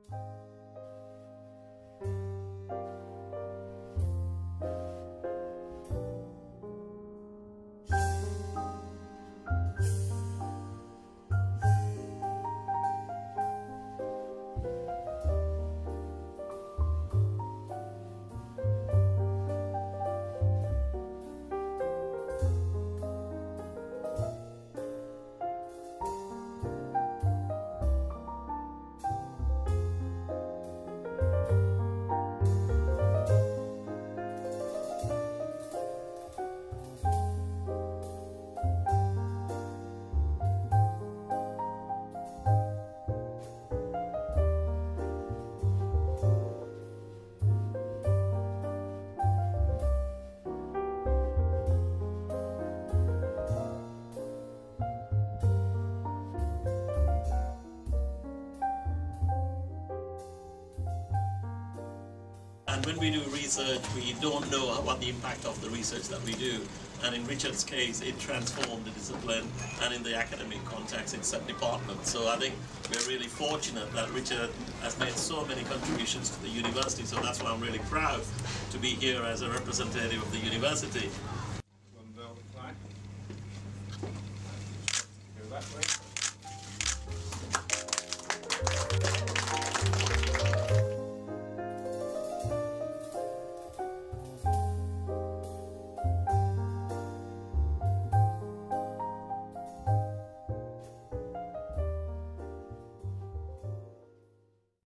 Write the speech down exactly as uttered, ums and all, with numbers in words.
And when we do research, we don't know what the impact of the research that we do. And in Richard's case, it transformed the discipline, and in the academic context, it set departments. So I think we're really fortunate that Richard has made so many contributions to the university. So that's why I'm really proud to be here as a representative of the university.